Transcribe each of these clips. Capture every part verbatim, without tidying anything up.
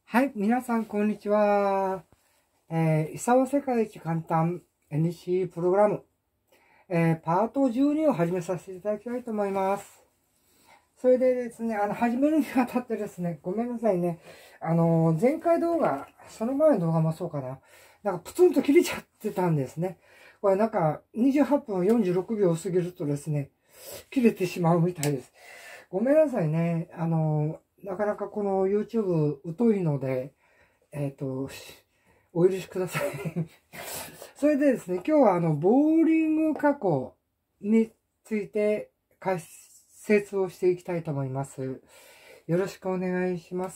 はい、皆さん、こんにちは。えー、いさお世界一簡単 エヌシー プログラム、えー、パートじゅうにを始めさせていただきたいと思います。それでですね、あの、始めるにあたってですね、ごめんなさいね。あのー、前回動画、その前の動画もそうかな。なんか、プツンと切れちゃってたんですね。これなんか、にじゅうはっぷんよんじゅうろくびょう過ぎるとですね、切れてしまうみたいです。ごめんなさいね。あのー、なかなかこの YouTube 疎いので、えっと、お許しください。それでですね、今日はあの、ボーリング加工について解説をしていきたいと思います。よろしくお願いします。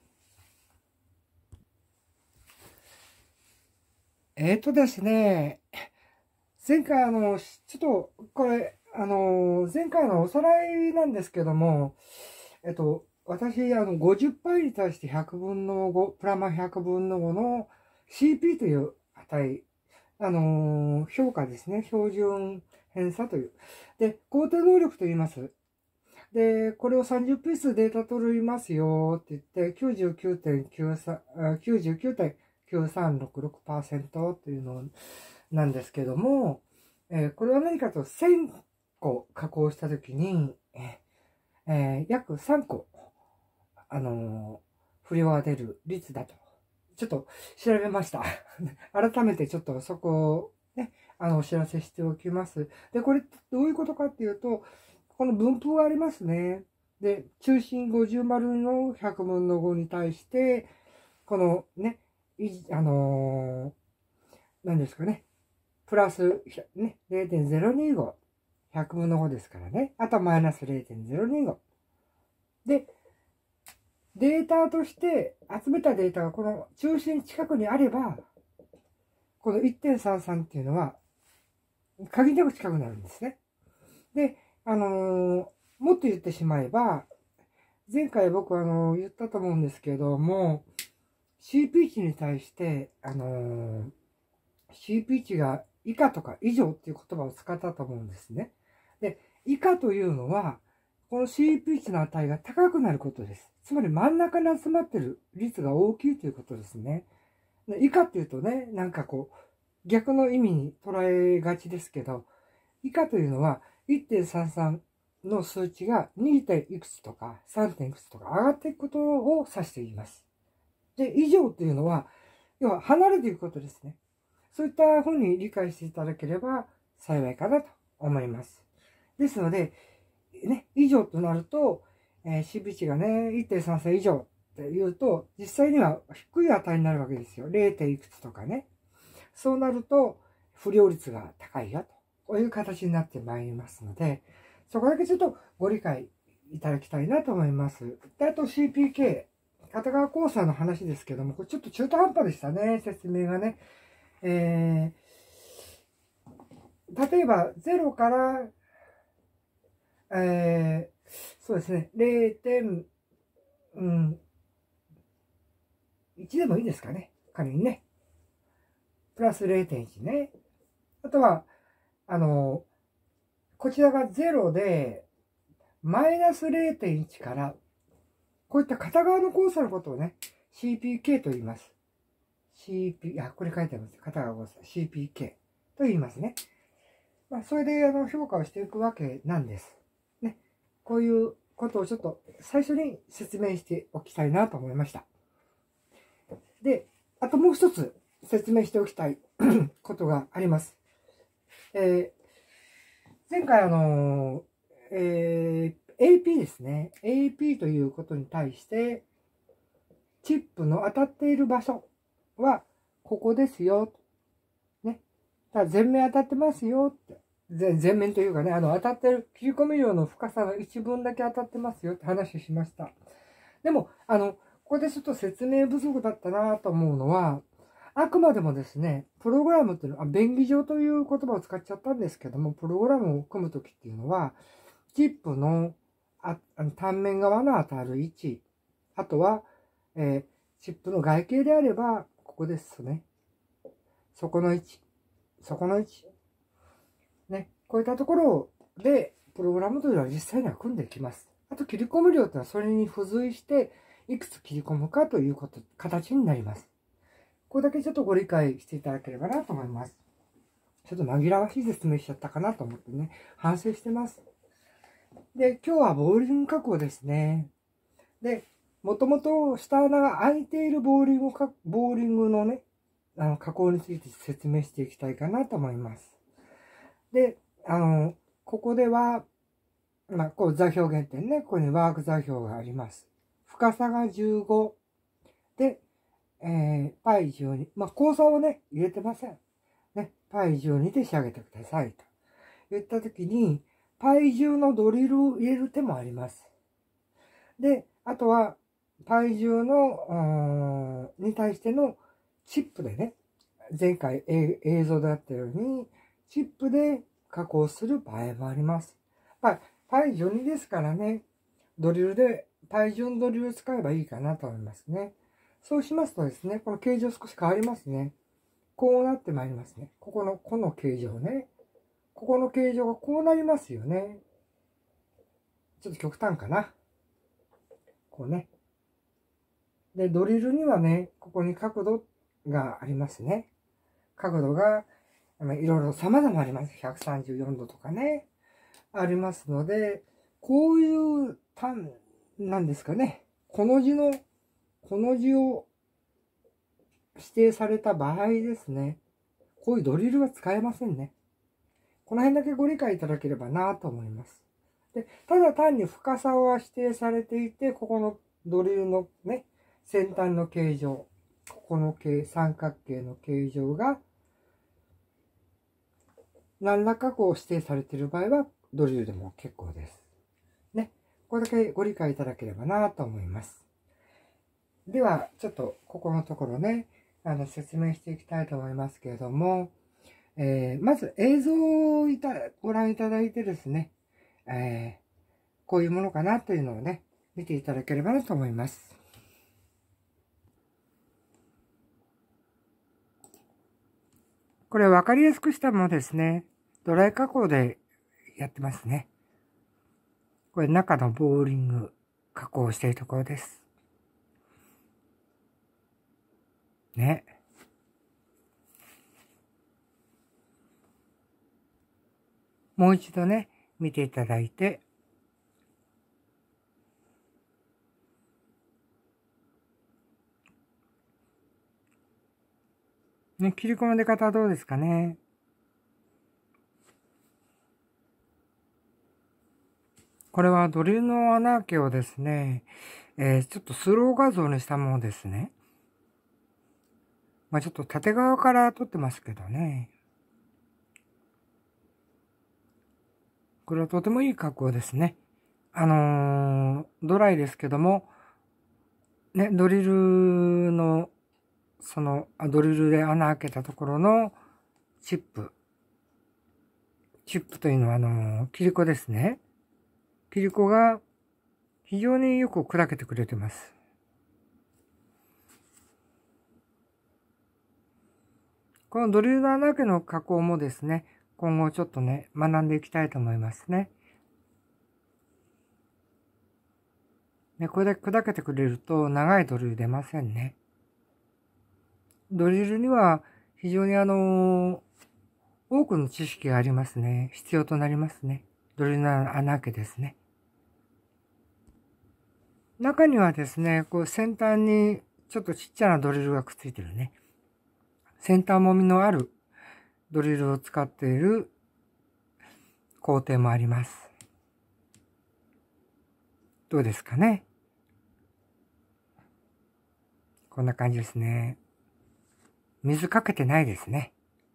えっとですね、前回あの、ちょっと、これ、あの、前回のおさらいなんですけども、えっと、私、あの、ごじゅっパイに対してひゃくぶんのご、プラマひゃくぶんのごの シーピー という値、あのー評価ですね。標準偏差という。で、肯定能力と言います。で、これをさんじゅっピースデータ取りますよって言って、きゅうじゅうきゅうてんきゅうさん、きゅうじゅうきゅうてんきゅうさんろくろくパーセント というのなんですけども、えーこれは何かとせんこ加工したときに、えー約さんこ、あのー不良が出る率だと。ちょっと調べました。改めてちょっとそこをね、あの、お知らせしておきます。で、これどういうことかっていうと、この分布がありますね。で、中心ごじゅう丸のひゃくぶんのごに対して、このね、いあのー、何ですかね、プラス、ね、れいてんゼロにご。ひゃくぶんのごですからね。あとはマイナス れいてんゼロにご。で、データとして集めたデータがこの中心近くにあれば、この いってんさんさん っていうのは、限りなく近くなるんですね。で、あのー、もっと言ってしまえば、前回僕あのー、言ったと思うんですけども、シーピー 値に対して、あのー、シーピー 値が以下とか以上っていう言葉を使ったと思うんですね。で、以下というのは、この シーピー 値の値が高くなることです。つまり真ん中に集まってる率が大きいということですね。で以下っていうとね、なんかこう、逆の意味に捉えがちですけど、以下というのは いってんさんさん の数値が に. 点いくつとか さん. 点いくつとか上がっていくことを指しています。で、以上というのは、要は離れていくことですね。そういったふうに理解していただければ幸いかなと思います。ですので、ね、以上となると、えー、シーピー 値がね、いってんさんさん 以上って言うと、実際には低い値になるわけですよ。れい. 点いくつとかね。そうなると、不良率が高いよと。こういう形になってまいりますので、そこだけちょっとご理解いただきたいなと思います。で、あと シーピーケー、片側交差の話ですけども、これちょっと中途半端でしたね、説明がね。えー、例えばゼロから、えー、そうですね、れいてんいちでもいいですかね、仮にね。プラス れいてんいち ね。あとは、あの、こちらがゼロで、マイナス れいてんいち から、こういった片側の交差のことをね、シーピーケー と言います。シーピー、あ、これ書いてあります。片側交差。シーピーケー と言いますね。まあ、それで、あの、評価をしていくわけなんです。ね。こういうことをちょっと最初に説明しておきたいなと思いました。で、あともう一つ説明しておきたいことがあります。えー、前回あのー、えー、エーピー ですね。エーピー ということに対して、チップの当たっている場所はここですよ。ね。だから全面当たってますよって。全面というかね、あの当たってる切り込み量の深さの一分だけ当たってますよって話をしました。でも、あの、ここでちょっと説明不足だったなと思うのは、あくまでもですね、プログラムっていうのは、便宜上という言葉を使っちゃったんですけども、プログラムを組むときっていうのは、チップのああの単面側の当たる位置、あとは、えー、チップの外形であれば、ここですね。そこの位置、そこの位置。ね、こういったところで、プログラムというのは実際には組んでいきます。あと、切り込み量っていうのはそれに付随して、 いくつ切り込むかということ、形になります。これだけちょっとご理解していただければなと思います。ちょっと紛らわしい説明しちゃったかなと思ってね、反省してます。で、今日はボーリング加工ですね。で、もともと下穴が開いているボーリングか、ボーリングのね、あの、加工について説明していきたいかなと思います。で、あの、ここでは、まあ、こう座標原点ね、ここにワーク座標があります。深さがじゅうごで、えー、パイじゅうに。まあ、交差をね、入れてません。ね、パイじゅうにで仕上げてくださいと言ったときに、パイじゅうのドリルを入れる手もあります。で、あとは、パイじゅうの、に対してのチップでね、前回映像であったように、チップで加工する場合もあります。まあ、パイじゅうにですからね、ドリルで、パイじゅうのドリルを使えばいいかなと思いますね。そうしますとですね、この形状少し変わりますね。こうなってまいりますね。ここの、この形状ね。ここの形状がこうなりますよね。ちょっと極端かな。こうね。で、ドリルにはね、ここに角度がありますね。角度が、いろいろ様々あります。ひゃくさんじゅうよんどとかね。ありますので、こういう単、なんですかね。この字の、この字を指定された場合ですね。こういうドリルは使えませんね。この辺だけご理解いただければなと思います。で、ただ単に深さは指定されていて、ここのドリルのね、先端の形状、ここの形、三角形の形状が、何らかこう指定されている場合は、ドリルでも結構です。ね。これだけご理解いただければなと思います。では、ちょっとここのところね、あの、説明していきたいと思いますけれども、えー、まず映像をいたご覧いただいてですね、えー、こういうものかなというのをね、見ていただければなと思います。これ分かりやすくしたものですね。ドライ加工でやってますね。これ中のボーリング加工しているところです。ね。もう一度ね、見ていただいて、ね、切り込みの出方はどうですかね。これはドリルの穴開けをですね、えー、ちょっとスロー画像にしたものですね。まあちょっと縦側から撮ってますけどね。これはとてもいい加工ですね。あのー、ドライですけども、ね、ドリルの、その、ドリルで穴開けたところのチップ。チップというのは、あのー、切り子ですね。切り子が非常によく砕けてくれてます。このドリルの穴開けの加工もですね、今後ちょっとね、学んでいきたいと思いますね。ね、これで砕けてくれると長いドリル出ませんね。ドリルには非常にあの、多くの知識がありますね。必要となりますね。ドリルの穴開けですね。中にはですね、こう先端にちょっとちっちゃなドリルがくっついてるね。先端もみのあるドリルを使っている工程もあります。どうですかね。こんな感じですね。水かけてないですね。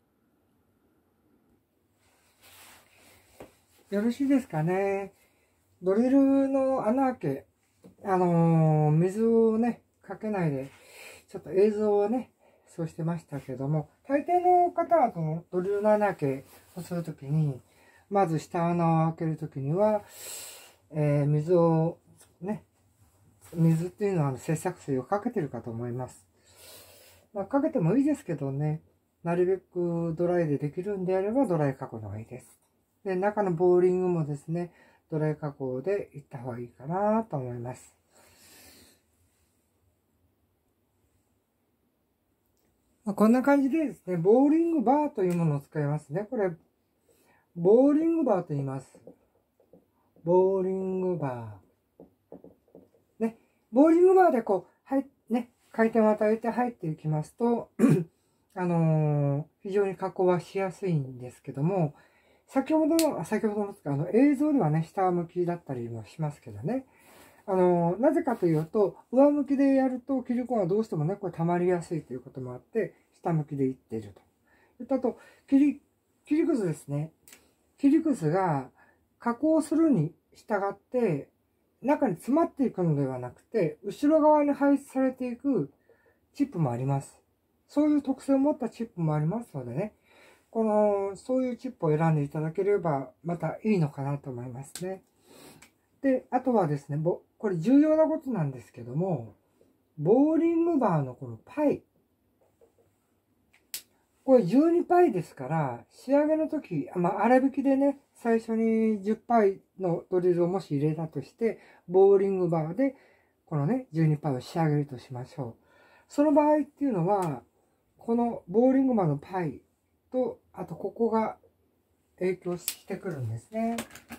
よろしいですかね。ドリルの穴開け、あのー、水をね、かけないで、ちょっと映像をね、そうしてましたけども、大抵の方はこのドリルの穴開けをするときに、まず下穴を開けるときには、えー、水をね、水っていうのは接着水をかけてるかと思います。まあ、かけてもいいですけどね、なるべくドライでできるんであればドライ加工の方がいいです。で、中のボーリングもですね、ドライ加工でいった方がいいかなと思います。 まあ、こんな感じでですね、ボーリングバーというものを使いますね。これ、ボーリングバーと言います。ボーリングバー。ね、ボーリングバーでこう、はい、ね、回転を与えて入っていきますと、あのー、非常に加工はしやすいんですけども、先ほどの、先ほどの、あの、映像ではね、下向きだったりもしますけどね。あのー、なぜかというと、上向きでやると、キリコンはどうしてもね、これ溜まりやすいということもあって、下向きでいっていると。言ったと、切り、切りくずですね。切りくずが加工するに従って、中に詰まっていくのではなくて、後ろ側に配置されていくチップもあります。そういう特性を持ったチップもありますのでね、この、そういうチップを選んでいただければ、またいいのかなと思いますね。で、あとはですね、これ重要なことなんですけども、ボーリングバーのこのパイ。これじゅうにパイですから、仕上げの時、まあ、粗挽きでね、最初にじゅっパイのドリルをもし入れたとして、ボーリングバーで、このね、じゅうにパイを仕上げるとしましょう。その場合っていうのは、このボーリングバーのパイと、あとここが影響してくるんですね。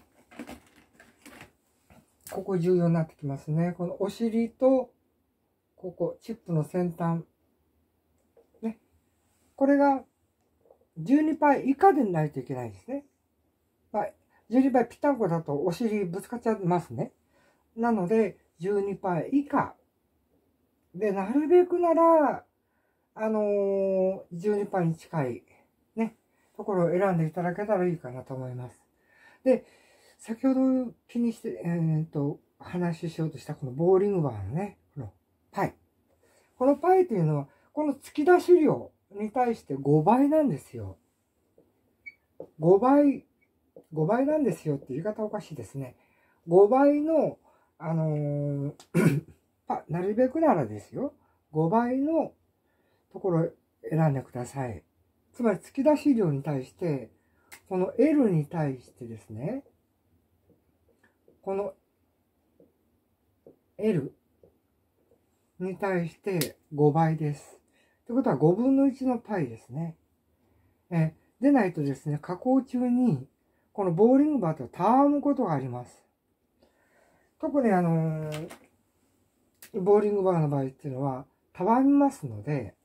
ここ重要になってきますね。このお尻と、ここ、チップの先端。ね。これがじゅうにパイ以下でないといけないですね。まあ、じゅうにパイぴったんこだとお尻ぶつかっちゃいますね。なので、じゅうにパイ以下。で、なるべくなら、あのー、じゅうにパイに近い、ね、ところを選んでいただけたらいいかなと思います。で、先ほど気にして、えー、っと、話ししようとしたこのボーリングバーのね、このパイ。このパイというのは、この突き出し量に対してごばいなんですよ。ごばい、ごばいなんですよって言い方おかしいですね。ごばいの、あのー、なるべくならですよ。ごばいのところを選んでください。つまり突き出し量に対して、この エル に対してですね、この エル に対してごばいです。ということはごぶんのいちのパイですね。えでないとですね、加工中に、このボーリングバーとたわむことがあります。特にあのー、ボーリングバーの場合っていうのは、たわみますので、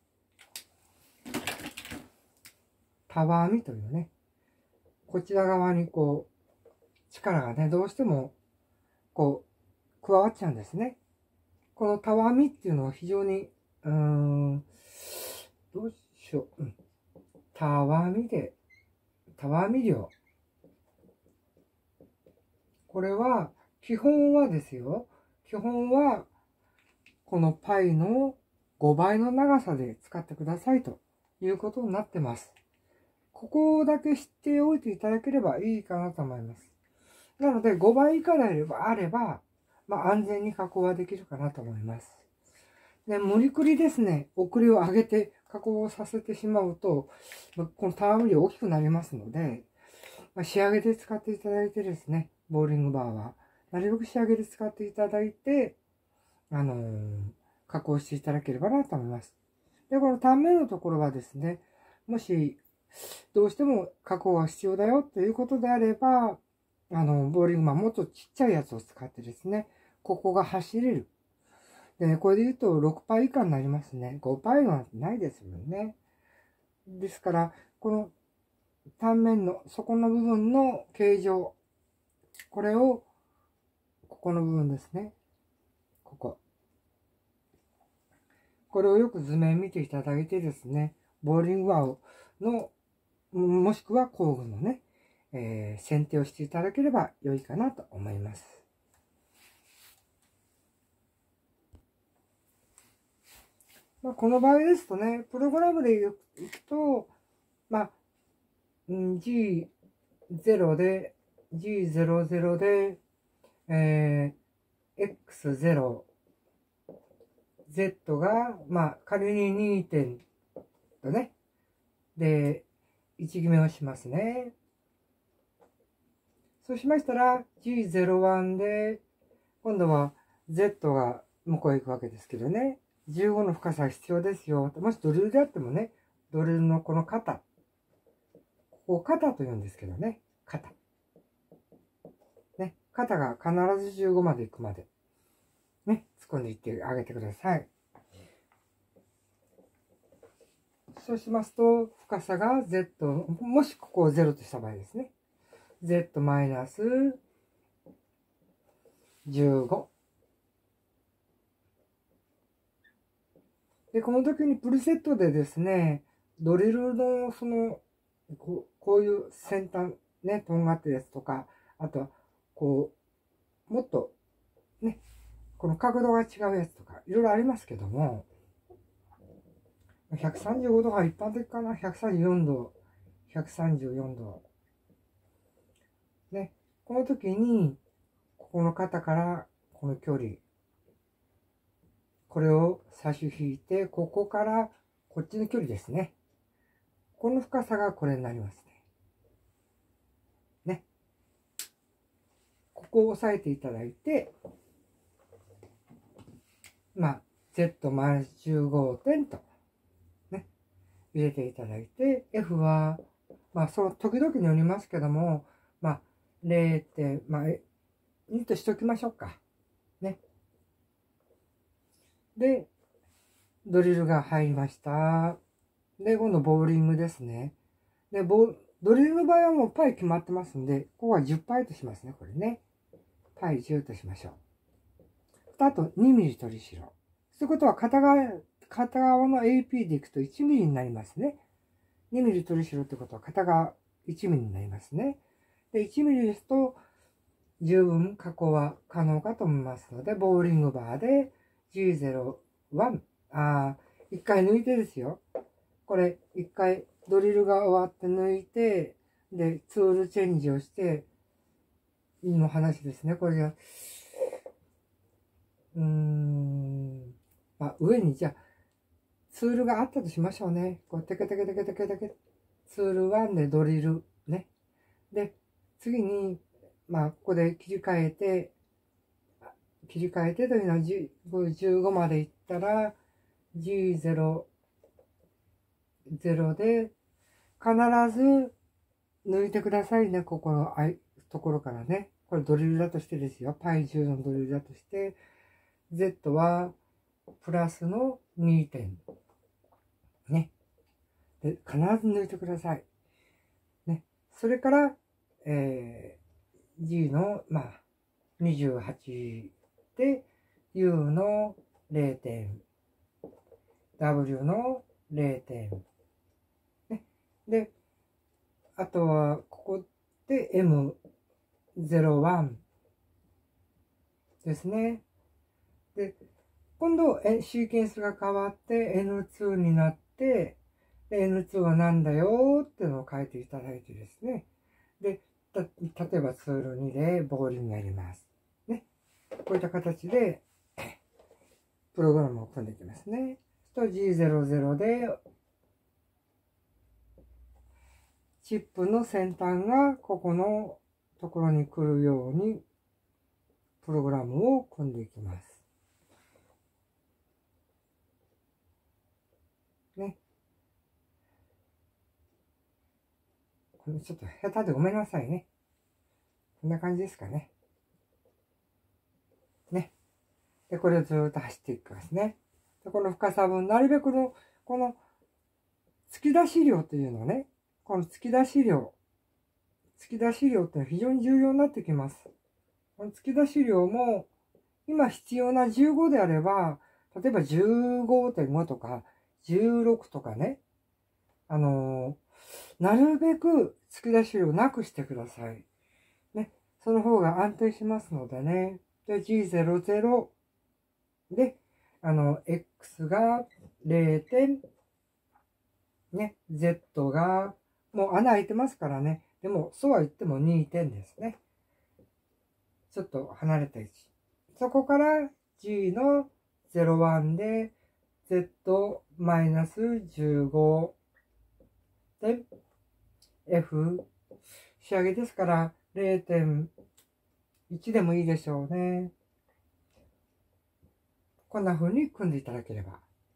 たわみというね、こちら側にこう、力がね、どうしても、こう、加わっちゃうんですね。このたわみっていうのは非常に、うーん、どうしよう。うん、たわみで、たわみ量。これは、基本はですよ。基本は、このパイのごばいの長さで使ってくださいということになってます。ここだけ知っておいていただければいいかなと思います。なので、ごばい以下であれば、あればまあ、安全に加工はできるかなと思います。で、無理くりですね、送りを上げて加工をさせてしまうと、このたわみ量大きくなりますので、まあ、仕上げで使っていただいてですね、ボーリングバーは、なるべく仕上げで使っていただいて、あのー、加工していただければなと思います。で、この単面のところはですね、もし、どうしても加工が必要だよということであれば、あの、ボーリングバーもっとちっちゃいやつを使ってですね、ここが走れる。でね、これで言うとろくパイ以下になりますね。ごパイなんてないですもんね。ですから、この単面の底の部分の形状、これを、ここの部分ですね。ここ。これをよく図面見ていただいてですね、ボーリングバーの、もしくは工具のね、えー、選定をしていただければ良いかなと思います。まあ、この場合ですとね、プログラムでいくと、まあ、ジーゼロ で、ジーゼロゼロ で、えー、エックスゼロ、Z が、まあ、仮ににてんとね、で、いち決めをしますね。そうしましたら、ジーゼロワン で、今度は Z が向こうへ行くわけですけどね。 じゅうごの深さが必要ですよ。もしドリルであってもね、ドリルのこの肩、ここを肩と言うんですけどね、肩。ね、肩が必ずじゅうごまで行くまで、ね、突っ込んでいってあげてください。そうしますと、深さが Z、もしここをゼロとした場合ですね。Z マイナスじゅうご。で、この時にプリセットでですね、ドリルのその、こうこういう先端、ね、とんがってるやつとか、あとは、こう、もっと、ね、この角度が違うやつとか、いろいろありますけども、ひゃくさんじゅうごどが一般的かな。ひゃくさんじゅうよんど、ひゃくさんじゅうよんど。ね、この時に、ここの肩からこの距離、これを差し引いて、ここからこっちの距離ですね。この深さがこれになりますね。ね。ここを押さえていただいて、まあ、Z マイナスじゅうごてんと、ね、入れていただいて、F は、まあ、その時々によりますけども、まあ、れいてん、まあ、にとしておきましょうか。ね。で、ドリルが入りました。で、今度ボーリングですね。で、ボドリルの場合はもうパイ決まってますんで、ここはじゅっパイとしますね、これね。パイじゅうとしましょう。あとにミリ取りしろ。そういうことは片側、片側の エーピー でいくといちミリになりますね。にミリ取りしろってことは片側いちミリになりますね。で、いちミリですと十分加工は可能かと思いますので、ボーリングバーで ジーゼロワン、あー、一回抜いてですよ。これ、一回ドリルが終わって抜いて、で、ツールチェンジをして、の話ですね。これじゃ、うーん、あ、上にじゃあ、ツールがあったとしましょうね。こう、テケテケテケテケテケ、ツールワンでドリル、ね。で、次に、まあ、ここで切り替えて、切り替えてというのはじゅうごまでいったら、ジーゼロ、ゼロで、必ず抜いてくださいね。ここのところからね。これドリルだとしてですよ。パイじゅうのドリルだとして、Z はプラスのにてん。ね。で、必ず抜いてください。ね。それから、えー、G の、まあ、にじゅうはちで、U のれいてん。W のれいてん。ね。で、あとは、ここで エムゼロワン ですね。で、今度、シーケンスが変わって エヌツー になって、エヌツー は何だよっていうのを書いていただいてですね。で、た例えばツールにでボーリングやります。ね。こういった形で、プログラムを組んでいきますね。と ジーゼロゼロ で、チップの先端がここのところに来るように、プログラムを組んでいきます。ね。これちょっと下手でごめんなさいね。こんな感じですかね。ね。で、これをずっと走っていきますね。で、この深さ分、なるべくの、この、突き出し量というのね、この突き出し量、突き出し量ってのは非常に重要になってきます。この突き出し量も、今必要なじゅうごであれば、例えば じゅうごてんご とか、じゅうろくとかね、あのー、なるべく突き出し量なくしてください。ね。その方が安定しますのでね。で、ジーゼロゼロ で、あの、X がれいてん、ね、Z が、もう穴開いてますからね。でも、そうは言ってもにてんですね。ちょっと離れた位置。そこから G のゼロワンで Z マイナスじゅうごで F 仕上げですから れいてんいち でもいいでしょうね。こんな風に組んでいただければ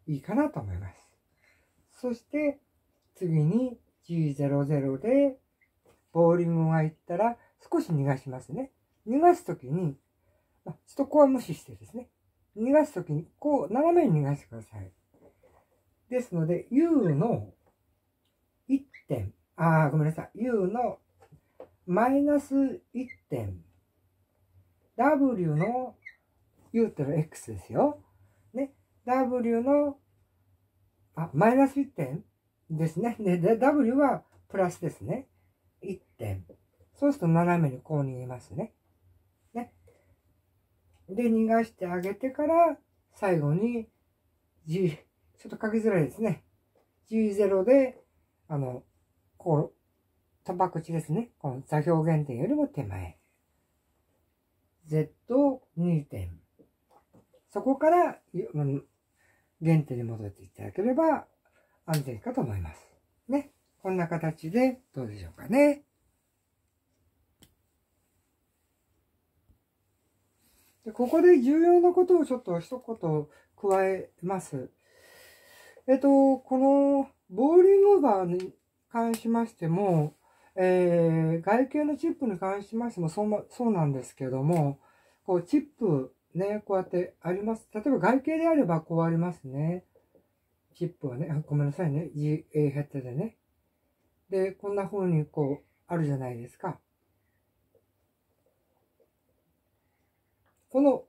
いいかなと思います。そして、次に ジーゼロゼロ で、ボーリングがいったら少し逃がしますね。逃がすときに、ちょっとここは無視してですね。逃がすときに、こう、斜めに逃がしてください。ですので、U のいってん、あー、ごめんなさい。U のマイナスいってん、W の U ってのは X ですよ。ね。W の、あ、マイナスいってんですね。で、で W はプラスですね。いってん。そうすると斜めにこう逃げますね。ね。で、逃がしてあげてから、最後に G、ちょっと書きづらいですね。ジーゼロ で、あの、こう、突破口ですね。この座標原点よりも手前。ゼットに 点。そこから、原点に戻っていただければ安全かと思います。ね。こんな形でどうでしょうかね。でここで重要なことをちょっと一言加えます。えっと、このボーリングバーに関しましても、えー、外形のチップに関しましてもそう、そうなんですけども、こうチップね、こうやってあります。例えば外形であればこうありますね。チップはね、ごめんなさいね。G、A ヘッドでね。で、こんな風にこうあるじゃないですか。この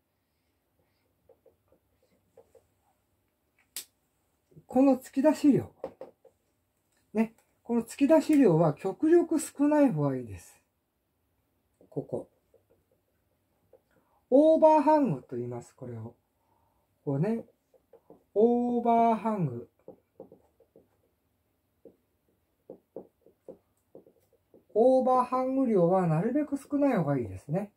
この突き出し量。ね。この突き出し量は極力少ない方がいいです。ここ。オーバーハングと言います、これを。こうね。オーバーハング。オーバーハング量はなるべく少ない方がいいですね。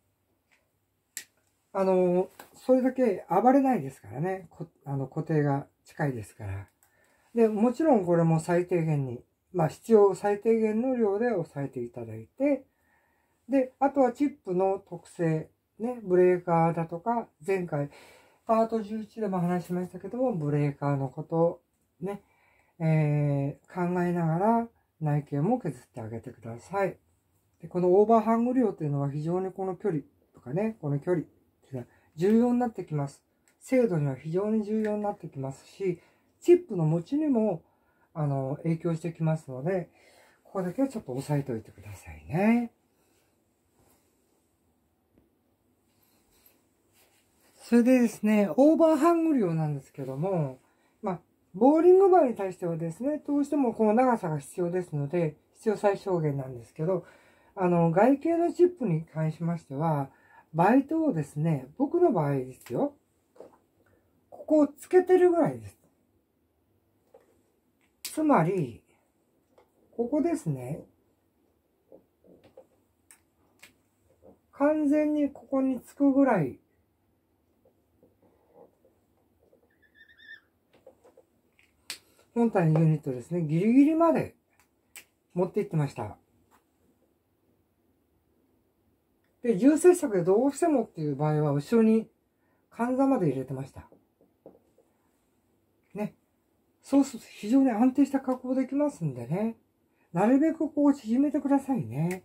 あの、それだけ暴れないですからね。あの固定が近いですから。で、もちろんこれも最低限に、まあ必要最低限の量で抑えていただいて、で、あとはチップの特性、ね、ブレーカーだとか、前回パートじゅういちでも話しましたけども、ブレーカーのことをね、えー、考えながら内径も削ってあげてください。でこのオーバーハング量というのは非常にこの距離とかね、この距離っていうのは重要になってきます。精度には非常に重要になってきますし、チップの持ちにもあの影響してきますので、ここだけはちょっと押さえておいてくださいね。それでですね、オーバーハング量なんですけども、まあ、ボーリングバーに対してはですね、どうしてもこの長さが必要ですので、必要最小限なんですけど、あの、外形のチップに関しましては、バイトをですね、僕の場合ですよ、ここをつけてるぐらいです。つまり、ここですね、完全にここにつくぐらい、本体のユニットですね、ギリギリまで持っていってました。で、重接触でどうしてもっていう場合は、後ろに換座まで入れてました。ね。そうすると非常に安定した加工できますんでね。なるべくこう縮めてくださいね。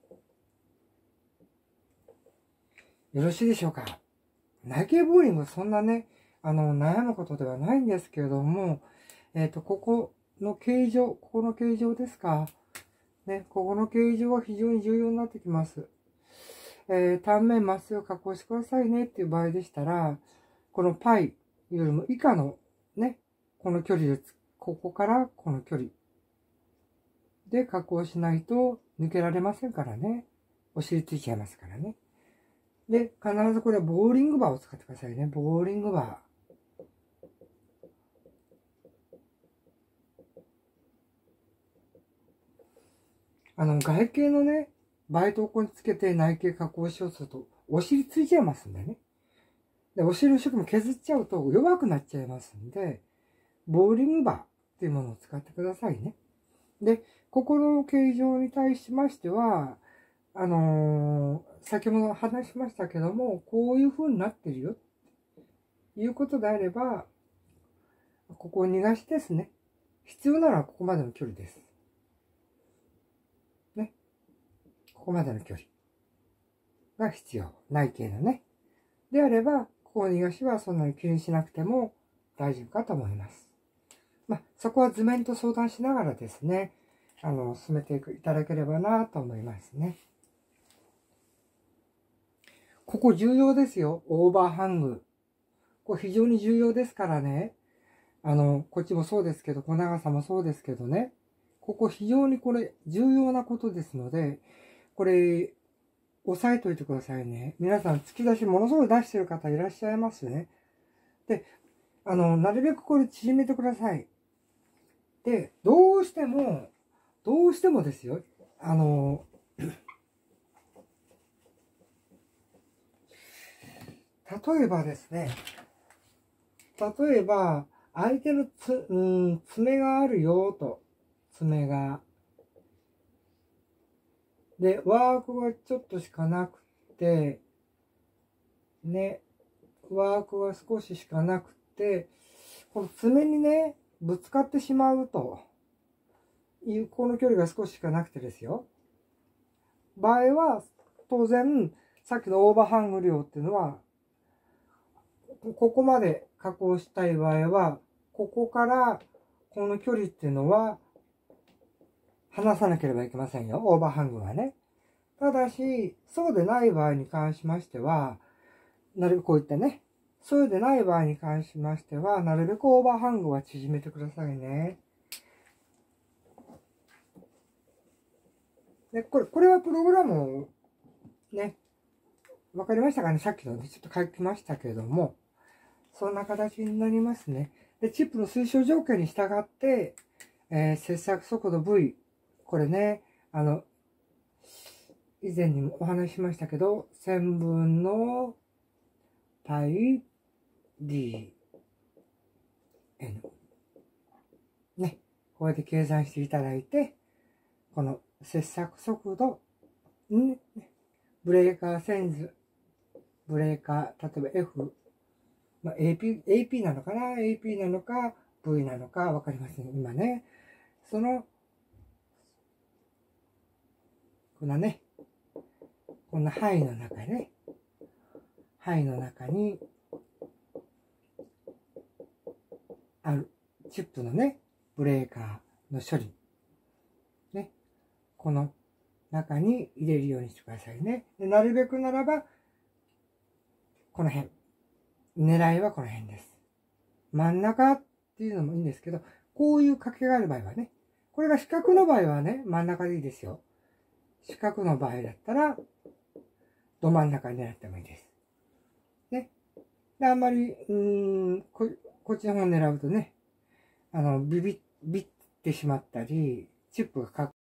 よろしいでしょうか。内径ボーリングそんなね、あの、悩むことではないんですけれども、えっと、ここの形状、ここの形状ですか。ね、ここの形状は非常に重要になってきます。えー、単面まっすぐ加工してくださいねっていう場合でしたら、この π よりも以下のね、この距離で、ここからこの距離で加工しないと抜けられませんからね。お尻ついちゃいますからね。で、必ずこれはボーリングバーを使ってくださいね。ボーリングバー。あの、外形のね、バイトをここにつけて内径加工しようとすると、お尻ついちゃいますんでね。で、お尻を一生懸命削っちゃうと弱くなっちゃいますんで、ボーリングバーっていうものを使ってくださいね。で、ここの形状に対しましては、あのー、先ほど話しましたけども、こういう風になってるよ。いうことであれば、 ここを逃がしですね。必要なのはここまでの距離です。ね。ここまでの距離が必要。内径のね。であれば、ここを逃がしはそんなに気にしなくても大丈夫かと思います。まあ、そこは図面と相談しながらですね、あの、進めていただければなと思いますね。ここ重要ですよ。オーバーハング。これ非常に重要ですからね。あの、こっちもそうですけど、この長さもそうですけどね。ここ非常にこれ重要なことですので、これ、押さえといてくださいね。皆さん、突き出しものすごい出してる方いらっしゃいますね。で、あの、なるべくこれ縮めてください。で、どうしても、どうしてもですよ。あの、例えばですね、例えば、相手のつ、うん、爪があるよと。爪が。で、ワークがちょっとしかなくて、ね、ワークが少ししかなくて、この爪にね、ぶつかってしまうという、この距離が少ししかなくてですよ。場合は、当然、さっきのオーバーハング量っていうのは、ここまで加工したい場合は、ここからこの距離っていうのは、離さなければいけませんよ。オーバーハングはね。ただし、そうでない場合に関しましては、なるべくこういったね、そうでない場合に関しましては、なるべくオーバーハングは縮めてくださいね。で、これ、これはプログラムをね、わかりましたかね？さっきのでちょっと書きましたけれども、そんな形になりますね。で、チップの推奨条件に従って、えー、切削速度 V。これね、あの、以前にもお話ししましたけど、線分の π d n。ね。こうやって計算していただいて、この切削速度、ね、ブレーカー線図、ブレーカー、例えば F、まあ、エーピー、エーピー なのかな ?エーピー なのか V なのかわかりません。今ね。その、こんなね、こんな範囲の中ね、範囲の中にあるチップのね、ブレーカーの処理。ね。この中に入れるようにしてくださいね。でなるべくならば、この辺。狙いはこの辺です。真ん中っていうのもいいんですけど、こういう掛けがある場合はね、これが四角の場合はね、真ん中でいいですよ。四角の場合だったら、ど真ん中に狙ってもいいです。ね。で、あんまり、うーん、こ、こっちの方を狙うとね、あの、ビビ、ビってしまったり、チップが